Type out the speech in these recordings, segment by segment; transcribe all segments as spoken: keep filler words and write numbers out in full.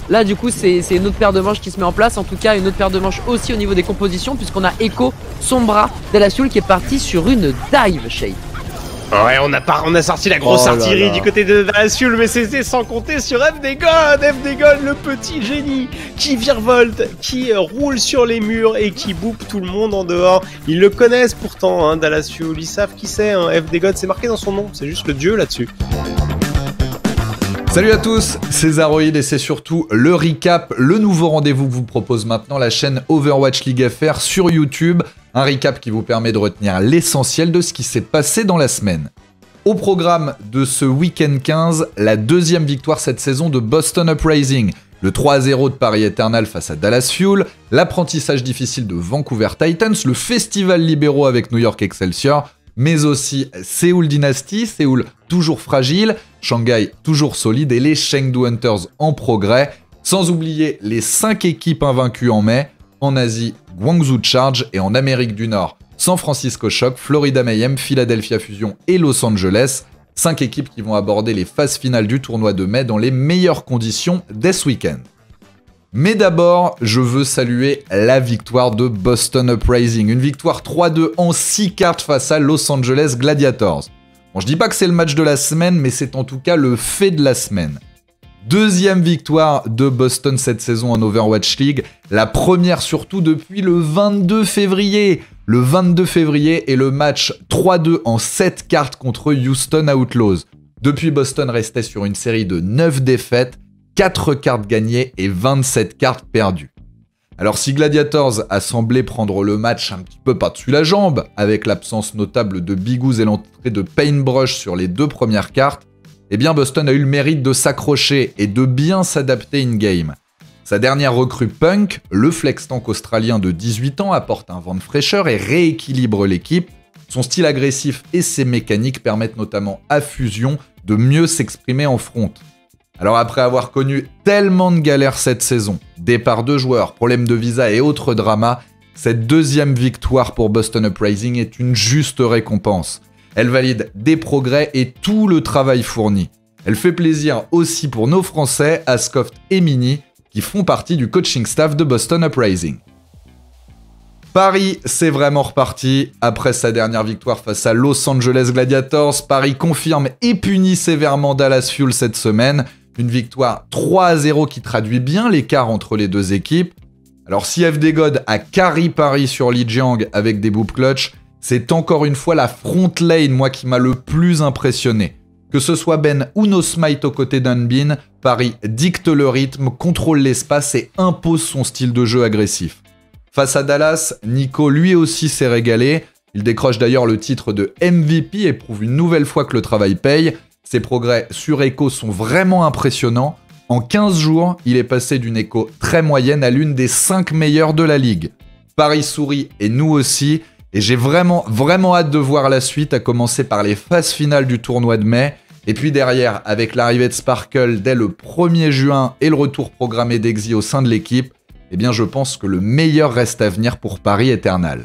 Là du coup c'est une autre paire de manches qui se met en place, en tout cas une autre paire de manches aussi au niveau des compositions, puisqu'on a Echo, Sombra, Dallas-Fuel qui est parti sur une dive, Shade. Ouais, on a, pas, on a sorti la grosse Oh là artillerie là. du côté de Dallas-Fuel, mais c'était sans compter sur F D God, F D God, le petit génie qui virevolte, qui euh, roule sur les murs et qui boupe tout le monde en dehors. Ils le connaissent pourtant, hein, Dallas-Fuel, ils savent qui c'est, hein. F D God, c'est marqué dans son nom, c'est juste le dieu là-dessus. Salut à tous, c'est Zaroid et c'est surtout le recap, le nouveau rendez-vous que vous propose maintenant la chaîne Overwatch League F R sur YouTube. Un recap qui vous permet de retenir l'essentiel de ce qui s'est passé dans la semaine. Au programme de ce week-end quinze, la deuxième victoire cette saison de Boston Uprising, le trois à zéro de Paris Eternal face à Dallas-Fuel, l'apprentissage difficile de Vancouver Titans, le festival libéraux avec New York Excelsior, mais aussi Seoul Dynasty, Séoul toujours fragile, Shanghai toujours solide et les Chengdu Hunters en progrès, sans oublier les cinq équipes invaincues en mai, en Asie, Guangzhou Charge et en Amérique du Nord, San Francisco Shock, Florida Mayhem, Philadelphia Fusion et Los Angeles, cinq équipes qui vont aborder les phases finales du tournoi de mai dans les meilleures conditions dès ce week-end. Mais d'abord, je veux saluer la victoire de Boston Uprising, une victoire trois deux en six cartes face à Los Angeles Gladiators. Bon, je dis pas que c'est le match de la semaine, mais c'est en tout cas le fait de la semaine. Deuxième victoire de Boston cette saison en Overwatch League, la première surtout depuis le vingt-deux février. Le vingt-deux février et le match trois deux en sept cartes contre Houston Outlaws. Depuis, Boston restait sur une série de neuf défaites, quatre cartes gagnées et vingt-sept cartes perdues. Alors si Gladiators a semblé prendre le match un petit peu par-dessus la jambe, avec l'absence notable de Bigouz et l'entrée de Paintbrush sur les deux premières cartes, eh bien Boston a eu le mérite de s'accrocher et de bien s'adapter in-game. Sa dernière recrue Punk, le flex-tank australien de dix-huit ans, apporte un vent de fraîcheur et rééquilibre l'équipe. Son style agressif et ses mécaniques permettent notamment à Fusion de mieux s'exprimer en front. Alors après avoir connu tellement de galères cette saison, départ de joueurs, problèmes de visa et autres dramas, cette deuxième victoire pour Boston Uprising est une juste récompense. Elle valide des progrès et tout le travail fourni. Elle fait plaisir aussi pour nos Français, Ascoft et Mini, qui font partie du coaching staff de Boston Uprising. Paris, c'est vraiment reparti. Après sa dernière victoire face à Los Angeles Gladiators, Paris confirme et punit sévèrement Dallas-Fuel cette semaine. Une victoire trois à zéro qui traduit bien l'écart entre les deux équipes. Alors si F D God a carry Paris sur Lijiang avec des boop clutch, c'est encore une fois la front lane, moi, qui m'a le plus impressionné. Que ce soit Ben ou No Smite aux côtés d'Unbin, Paris dicte le rythme, contrôle l'espace et impose son style de jeu agressif. Face à Dallas, Nico lui aussi s'est régalé. Il décroche d'ailleurs le titre de M V P et prouve une nouvelle fois que le travail paye. Ses progrès sur Echo sont vraiment impressionnants. En quinze jours, il est passé d'une Echo très moyenne à l'une des cinq meilleures de la ligue. Paris sourit et nous aussi. Et j'ai vraiment, vraiment hâte de voir la suite, à commencer par les phases finales du tournoi de mai. Et puis derrière, avec l'arrivée de Sparkle dès le premier juin et le retour programmé d'Exi au sein de l'équipe, eh bien je pense que le meilleur reste à venir pour Paris Eternal.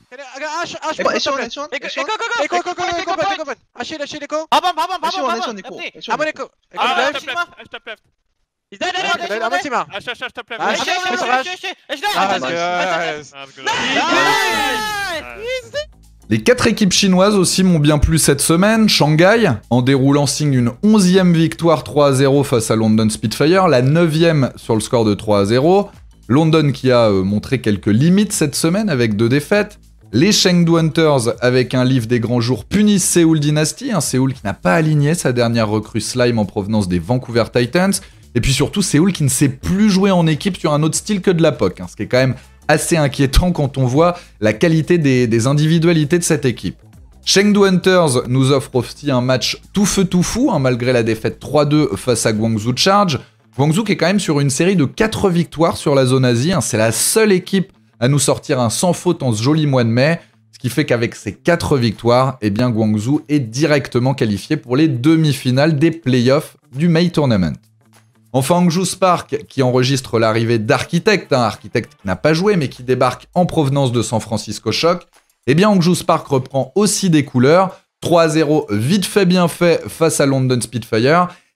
Les quatre équipes chinoises aussi m'ont bien plu cette semaine. Shanghai, en déroulant, signe une onzième victoire trois à zéro face à London Spitfire, la neuvième sur le score de trois à zéro. London qui a euh, montré quelques limites cette semaine avec deux défaites. Les Chengdu Hunters, avec un livre des grands jours, punissent Seoul Dynasty, un Séoul qui n'a pas aligné sa dernière recrue Slime en provenance des Vancouver Titans. Et puis surtout, Séoul qui ne sait plus jouer en équipe sur un autre style que de la P O C, hein, ce qui est quand même assez inquiétant quand on voit la qualité des, des individualités de cette équipe. Chengdu Hunters nous offre aussi un match tout feu tout fou, hein, malgré la défaite trois deux face à Guangzhou Charge. Guangzhou qui est quand même sur une série de quatre victoires sur la zone Asie, hein, c'est la seule équipe à nous sortir un sans faute en ce joli mois de mai, ce qui fait qu'avec ces quatre victoires, eh bien Guangzhou est directement qualifié pour les demi-finales des playoffs du May Tournament. Enfin, Hangzhou Spark qui enregistre l'arrivée d'Architect, hein, Architect qui n'a pas joué mais qui débarque en provenance de San Francisco Shock. Eh bien Hangzhou Spark reprend aussi des couleurs, trois à zéro vite fait bien fait face à London Spitfire.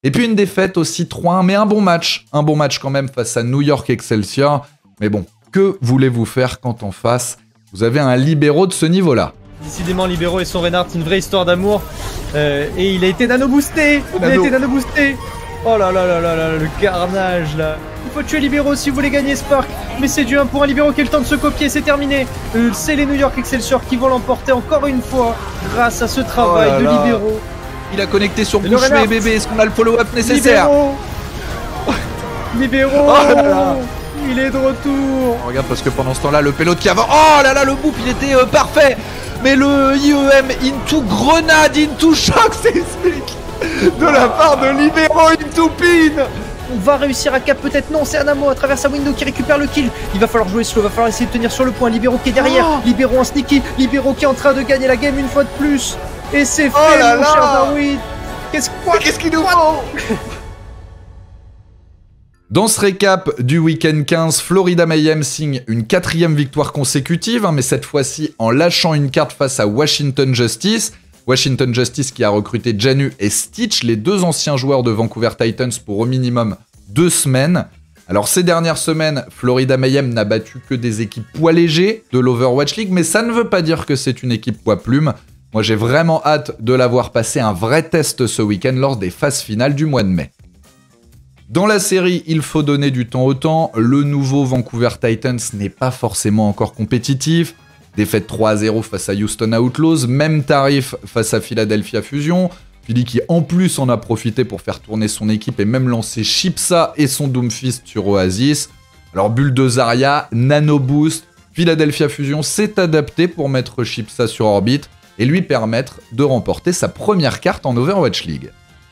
Et puis une défaite aussi trois un, mais un bon match. Un bon match quand même face à New York Excelsior. Mais bon, que voulez-vous faire quand en face, vous avez un libéraux de ce niveau-là? Décidément, libéraux et son Reinhardt, une vraie histoire d'amour. Euh, et il a été nano-boosté. Il a été nano-boosté. Oh là là là là là, le carnage là. Il faut tuer libéraux si vous voulez gagner Spark. Mais c'est du un pour un libéraux qui a le temps de se copier, c'est terminé. Euh, c'est les New York Excelsior qui vont l'emporter encore une fois grâce à ce travail oh de là. libéraux. Il a connecté sur bouche mais bébé, est-ce qu'on a le follow-up nécessaire? Libéraux, libéraux. Oh là là. Il est de retour. Regarde parce que pendant ce temps-là, le pélote qui avance. Oh là là, le boop il était euh, parfait. Mais le I E M into grenade, into choc, c'est de la part de libéraux into pin. On va réussir à cap peut-être, non, c'est Anamo à travers sa window qui récupère le kill. Il va falloir jouer slow, il va falloir essayer de tenir sur le point. Libéraux qui est derrière, oh. Libéraux en sneaky, Libéraux qui est en train de gagner la game une fois de plus. Et c'est fait, oh là mon là. cher Darwin. Qu'est-ce qu'est-ce qu'il nous faut? Dans ce récap du week-end quinze, Florida Mayhem signe une quatrième victoire consécutive, hein, mais cette fois-ci en lâchant une carte face à Washington Justice. Washington Justice qui a recruté Janu et Stitch, les deux anciens joueurs de Vancouver Titans pour au minimum deux semaines. Alors ces dernières semaines, Florida Mayhem n'a battu que des équipes poids légers de l'Overwatch League, mais ça ne veut pas dire que c'est une équipe poids plume. Moi j'ai vraiment hâte de la voir passer un vrai test ce week-end lors des phases finales du mois de mai. Dans la série, il faut donner du temps au temps. Le nouveau Vancouver Titans n'est pas forcément encore compétitif. Défaite trois à zéro face à Houston Outlaws, même tarif face à Philadelphia Fusion. Philly qui en plus en a profité pour faire tourner son équipe et même lancer Chipsa et son Doomfist sur Oasis. Alors bulle de Zarya, Nano Boost, Philadelphia Fusion s'est adapté pour mettre Chipsa sur orbite et lui permettre de remporter sa première carte en Overwatch League.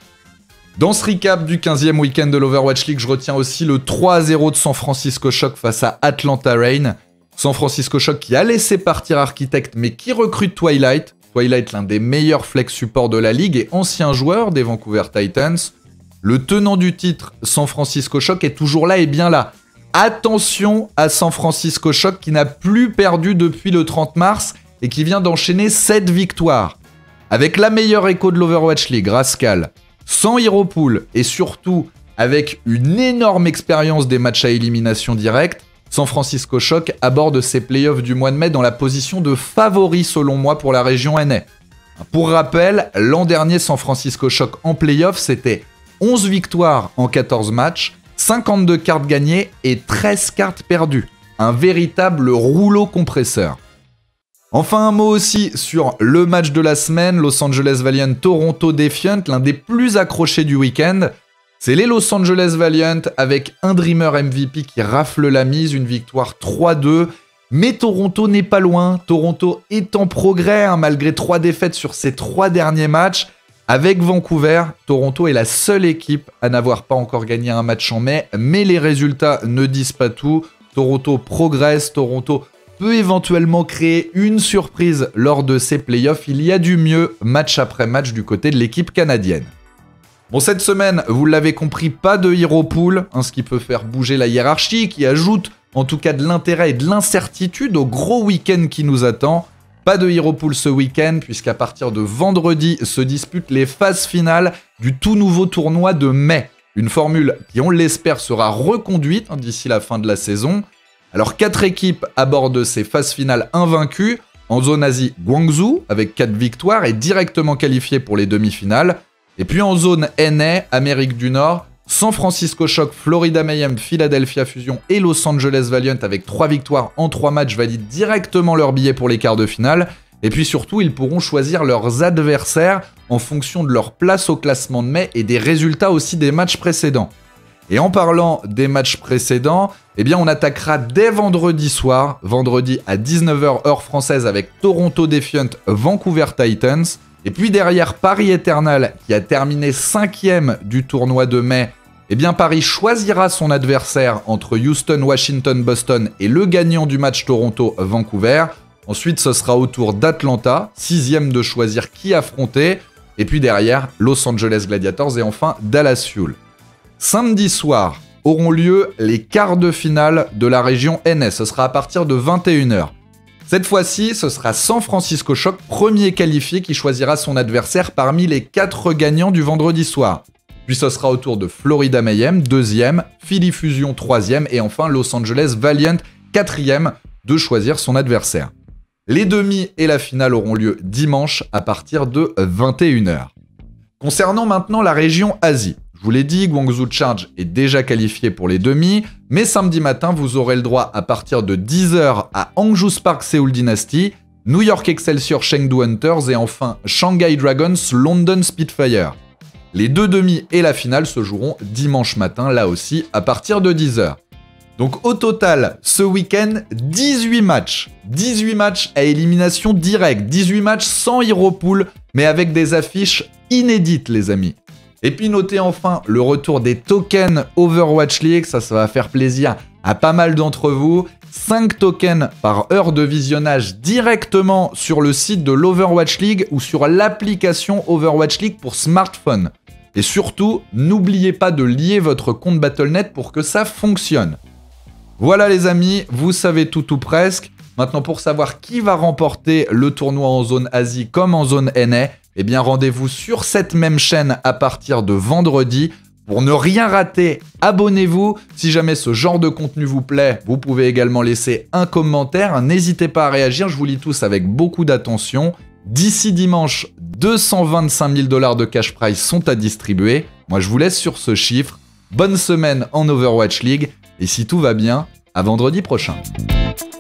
Dans ce recap du quinzième week-end de l'Overwatch League, je retiens aussi le trois à zéro de San Francisco Shock face à Atlanta Reign. San Francisco Shock qui a laissé partir Architect mais qui recrute Twilight. Twilight, l'un des meilleurs flex supports de la ligue et ancien joueur des Vancouver Titans. Le tenant du titre, San Francisco Shock, est toujours là et bien là. Attention à San Francisco Shock qui n'a plus perdu depuis le trente mars et qui vient d'enchaîner sept victoires. Avec la meilleure écho de l'Overwatch League, Rascal, sans Hero Pool et surtout avec une énorme expérience des matchs à élimination directe, San Francisco Shock aborde ses playoffs du mois de mai dans la position de favori selon moi pour la région N A. Pour rappel, l'an dernier San Francisco Shock en playoffs c'était onze victoires en quatorze matchs, cinquante-deux cartes gagnées et treize cartes perdues. Un véritable rouleau compresseur. Enfin un mot aussi sur le match de la semaine, Los Angeles Valiant Toronto Defiant, l'un des plus accrochés du week-end. C'est les Los Angeles Valiant avec un Dreamer M V P qui rafle la mise, une victoire trois deux. Mais Toronto n'est pas loin, Toronto est en progrès hein, malgré trois défaites sur ses trois derniers matchs. Avec Vancouver, Toronto est la seule équipe à n'avoir pas encore gagné un match en mai, mais les résultats ne disent pas tout. Toronto progresse, Toronto peut éventuellement créer une surprise lors de ses playoffs. Il y a du mieux match après match du côté de l'équipe canadienne. Bon, cette semaine, vous l'avez compris, pas de Hero Pool, hein, ce qui peut faire bouger la hiérarchie, qui ajoute en tout cas de l'intérêt et de l'incertitude au gros week-end qui nous attend. Pas de Hero Pool ce week-end, puisqu'à partir de vendredi se disputent les phases finales du tout nouveau tournoi de mai. Une formule qui, on l'espère, sera reconduite hein, d'ici la fin de la saison. Alors, quatre équipes abordent ces phases finales invaincues. En zone Asie, Guangzhou, avec quatre victoires, est directement qualifié pour les demi-finales. Et puis en zone N A, Amérique du Nord, San Francisco Shock, Florida Mayhem, Philadelphia Fusion et Los Angeles Valiant avec trois victoires en trois matchs valident directement leur billet pour les quarts de finale. Et puis surtout, ils pourront choisir leurs adversaires en fonction de leur place au classement de mai et des résultats aussi des matchs précédents. Et en parlant des matchs précédents, eh bien on attaquera dès vendredi soir, vendredi à dix-neuf heures heure française avec Toronto Defiant, Vancouver Titans. Et puis derrière Paris Eternal, qui a terminé cinquième du tournoi de mai, eh bien Paris choisira son adversaire entre Houston, Washington, Boston et le gagnant du match Toronto-Vancouver. Ensuite, ce sera au tour d'Atlanta, sixième de choisir qui affronter. Et puis derrière, Los Angeles Gladiators et enfin Dallas Fuel. Samedi soir auront lieu les quarts de finale de la région N S. Ce sera à partir de vingt et une heures. Cette fois-ci, ce sera San Francisco Shock, premier qualifié, qui choisira son adversaire parmi les quatre gagnants du vendredi soir. Puis ce sera au tour de Florida Mayhem, deuxième, Philly Fusion, troisième, et enfin Los Angeles Valiant, quatrième, de choisir son adversaire. Les demi et la finale auront lieu dimanche à partir de vingt et une heures. Concernant maintenant la région Asie, je vous l'ai dit, Guangzhou Charge est déjà qualifié pour les demi, mais samedi matin, vous aurez le droit à partir de dix heures à Hangzhou Spark Seoul Dynasty, New York Excelsior Chengdu Hunters et enfin Shanghai Dragons London Spitfire. Les deux demi et la finale se joueront dimanche matin, là aussi, à partir de dix heures. Donc au total, ce week-end, dix-huit matchs. dix-huit matchs à élimination directe, dix-huit matchs sans hero pool, mais avec des affiches inédites, les amis. Et puis notez enfin le retour des tokens Overwatch League, ça, ça va faire plaisir à pas mal d'entre vous. cinq tokens par heure de visionnage directement sur le site de l'Overwatch League ou sur l'application Overwatch League pour smartphone. Et surtout, n'oubliez pas de lier votre compte Battle point net pour que ça fonctionne. Voilà les amis, vous savez tout ou presque. Maintenant pour savoir qui va remporter le tournoi en zone Asie comme en zone N A, eh bien rendez-vous sur cette même chaîne à partir de vendredi. Pour ne rien rater, abonnez-vous. Si jamais ce genre de contenu vous plaît, vous pouvez également laisser un commentaire. N'hésitez pas à réagir, je vous lis tous avec beaucoup d'attention. D'ici dimanche, deux cent vingt-cinq mille dollars de cash prize sont à distribuer. Moi je vous laisse sur ce chiffre. Bonne semaine en Overwatch League. Et si tout va bien, à vendredi prochain.